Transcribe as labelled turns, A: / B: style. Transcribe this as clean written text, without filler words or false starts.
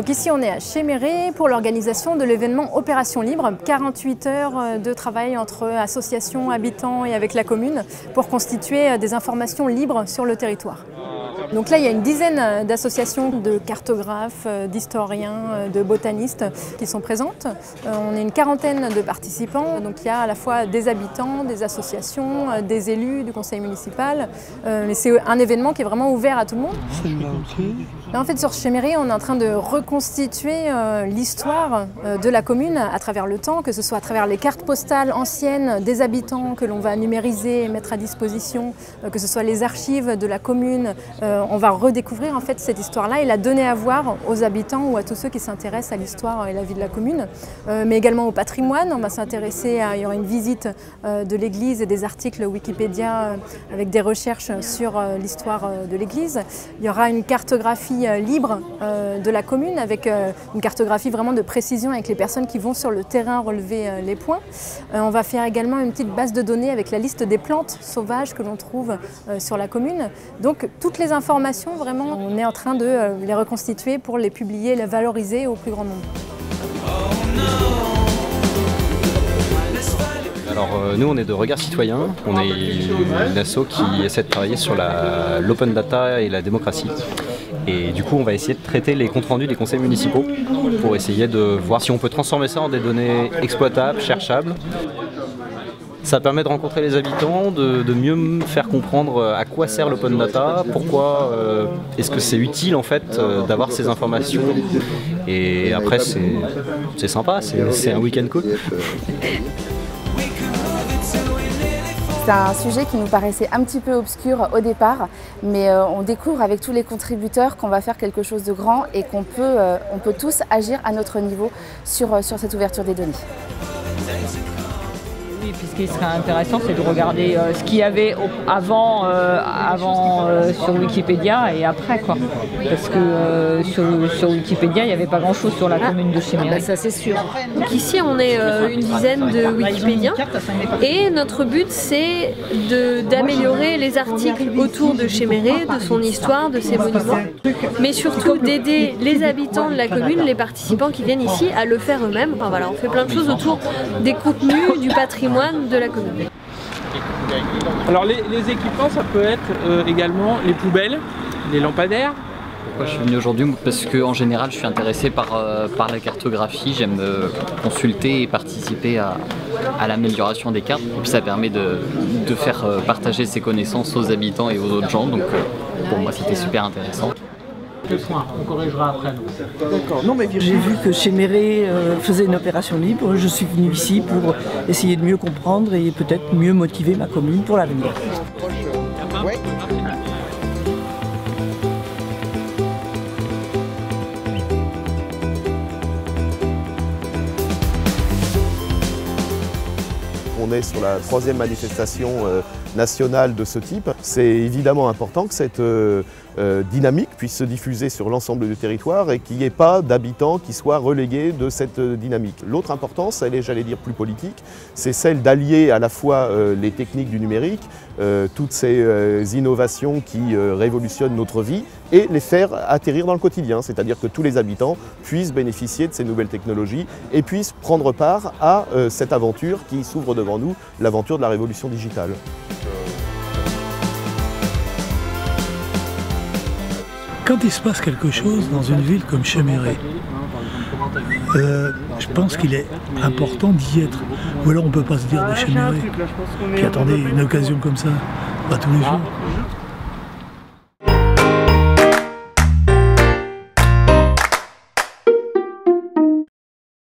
A: Donc ici on est à Chéméré pour l'organisation de l'événement Opération Libre, 48 heures de travail entre associations, habitants et avec la commune pour constituer des informations libres sur le territoire. Donc là, il y a une dizaine d'associations de cartographes, d'historiens, de botanistes qui sont présentes. On est une quarantaine de participants, donc il y a à la fois des habitants, des associations, des élus du conseil municipal. Mais c'est un événement qui est vraiment ouvert à tout le monde. Là, en fait, sur Chéméré, on est en train de reconstituer l'histoire de la commune à travers le temps, que ce soit à travers les cartes postales anciennes des habitants que l'on va numériser et mettre à disposition, que ce soit les archives de la commune. On va redécouvrir en fait cette histoire-là et la donner à voir aux habitants ou à tous ceux qui s'intéressent à l'histoire et la vie de la commune, mais également au patrimoine. On va s'intéresser il y aura une visite de l'église et des articles Wikipédia avec des recherches sur l'histoire de l'église. Il y aura une cartographie libre de la commune avec une cartographie vraiment de précision avec les personnes qui vont sur le terrain relever les points. On va faire également une petite base de données avec la liste des plantes sauvages que l'on trouve sur la commune. Donc toutes les informations, vraiment, on est en train de les reconstituer pour les publier, les valoriser au plus grand nombre.
B: Alors nous on est de Regard Citoyen, on est une asso qui essaie de travailler sur l'open data et la démocratie. Et du coup on va essayer de traiter les comptes rendus des conseils municipaux pour essayer de voir si on peut transformer ça en des données exploitables, cherchables. Ça permet de rencontrer les habitants, de mieux faire comprendre à quoi sert l'open data, pourquoi est-ce que c'est utile en fait d'avoir ces informations. Et après c'est sympa, c'est un week-end cool.
C: C'est un sujet qui nous paraissait un petit peu obscur au départ, mais on découvre avec tous les contributeurs qu'on va faire quelque chose de grand et qu'on peut tous agir à notre niveau sur cette ouverture des données.
D: Oui, puis ce qui serait intéressant, c'est de regarder ce qu'il y avait avant sur Wikipédia et après, quoi. Parce que sur Wikipédia, il n'y avait pas grand-chose sur la commune de Chéméré.
E: Bah ça, c'est sûr. Donc ici, on est une dizaine de Wikipédiens et notre but, c'est d'améliorer les articles autour de Chéméré, de son histoire, de ses monuments, mais surtout d'aider les habitants de la commune, les participants qui viennent ici, à le faire eux-mêmes. Enfin, voilà, on fait plein de choses autour des contenus, du patrimoine de la commune.
F: Alors les équipements, ça peut être également les poubelles, les lampadaires.
G: Pourquoi je suis venu aujourd'hui? Parce qu'en général je suis intéressé par la cartographie, j'aime consulter et participer à l'amélioration des cartes, et puis ça permet de faire partager ses connaissances aux habitants et aux autres gens, donc pour moi c'était super intéressant.
F: Le soin, on corrigera après.
H: D'accord. Non, mais j'ai vu que Chéméré faisait une opération libre. Je suis venu ici pour essayer de mieux comprendre et peut-être mieux motiver ma commune pour l'avenir.
I: On est sur la 3e manifestation nationale de ce type. C'est évidemment important que cette dynamique puisse se diffuser sur l'ensemble du territoire et qu'il n'y ait pas d'habitants qui soient relégués de cette dynamique. L'autre importance, elle est, j'allais dire, plus politique, c'est celle d'allier à la fois les techniques du numérique, toutes ces innovations qui révolutionnent notre vie, et les faire atterrir dans le quotidien, c'est-à-dire que tous les habitants puissent bénéficier de ces nouvelles technologies et puissent prendre part à cette aventure qui s'ouvre devant nous, l'aventure de la révolution digitale.
J: Quand il se passe quelque chose dans une ville comme Chéméré, je pense qu'il est important d'y être. Ou alors on ne peut pas se dire de Chéméré. Puis attendez, une occasion comme ça, pas tous les jours.